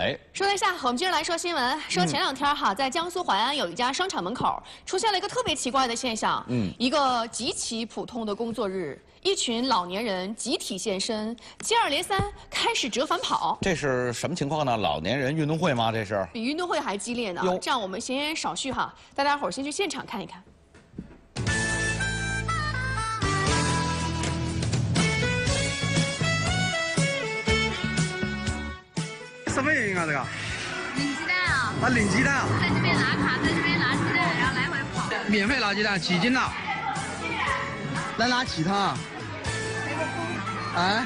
哎， 说一下，我们接着来说新闻。说前2天哈，在江苏淮安有一家商场门口出现了一个特别奇怪的现象。一个极其普通的工作日，一群老年人集体现身，接二连三开始折返跑。 这是什么情况呢？老年人运动会吗？这是？ 比运动会还激烈呢。这样我们闲言少叙哈，大家伙儿先去现场看一看。 什么原因啊？这个？ 领鸡蛋啊！ 啊，领鸡蛋啊！ 在这边拿卡，在这边拿鸡蛋，然后来回跑。 免费拿鸡蛋，几斤了？来拿几趟啊？哎？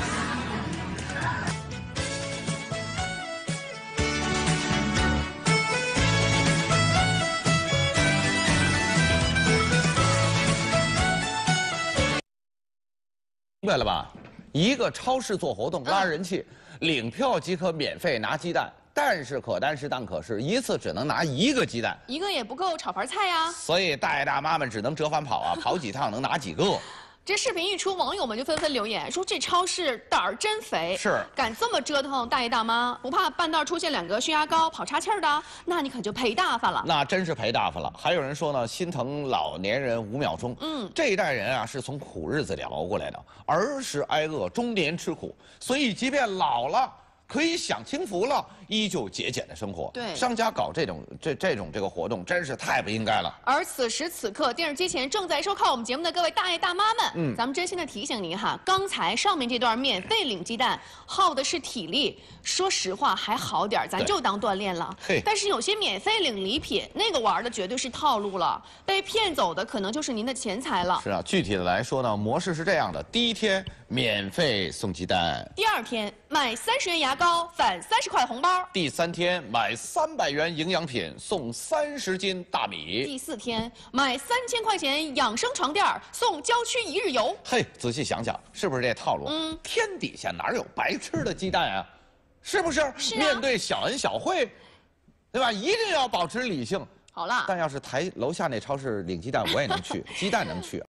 明白了吧？一个超市做活动拉人气。 领票即可免费拿鸡蛋，但是可单食但可是一次只能拿1个鸡蛋， 一个也不够炒盘菜呀。 所以大爷大妈们只能折返跑啊，跑几趟能拿几个。 这视频一出，网友们就纷纷留言说：“这超市胆儿真肥， 是敢这么折腾大爷大妈，不怕半道出现2个血压高、跑岔气儿的，那你可就赔大发了。” 那真是赔大发了。还有人说呢，心疼老年人5秒钟。这一代人啊是从苦日子里熬过来的，儿时挨饿，中年吃苦，所以即便老了。 可以享清福了，依旧节俭的生活。 对， 商家搞这种活动，真是太不应该了。 而此时此刻，电视机前正在收看我们节目的各位大爷大妈们，咱们真心的提醒您哈，刚才上面这段免费领鸡蛋耗的是体力，说实话还好点，咱就当锻炼了。但是有些免费领礼品，那个玩的绝对是套路了，被骗走的可能就是您的钱财了。 是啊，具体的来说呢，模式是这样的：第1天免费送鸡蛋， 第2天买30元牙膏返30块红包， 第3天买300元营养品送30斤大米， 第4天买3000块钱养生床垫送郊区1日游。 嘿，仔细想想，是不是这套路？天底下哪有白吃的鸡蛋啊？是不是？是啊。面对小恩小惠，对吧？一定要保持理性。 好了， 但要是楼下那超市领鸡蛋，我也能去，鸡蛋能去。